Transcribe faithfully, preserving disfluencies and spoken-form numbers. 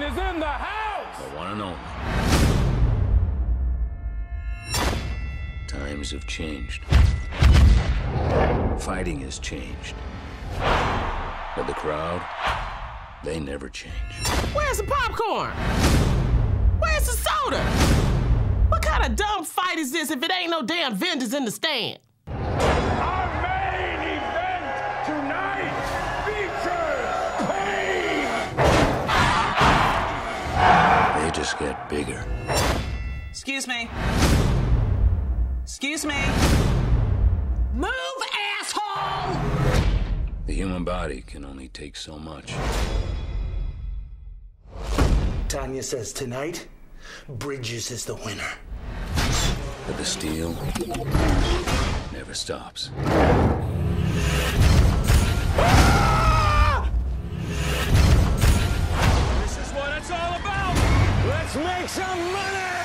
is in the house! The one and only. Times have changed. Fighting has changed. But the crowd, they never change. Where's the popcorn? Where's the soda? What kind of dumb fight is this if it ain't no damn vendors in the stand? Our main event tonight features pain! They just get bigger. Excuse me. Excuse me. Move, asshole! The human body can only take so much. Tanya says tonight, Bridges is the winner. But the steel never stops. Ah! This is what it's all about! Let's make some money!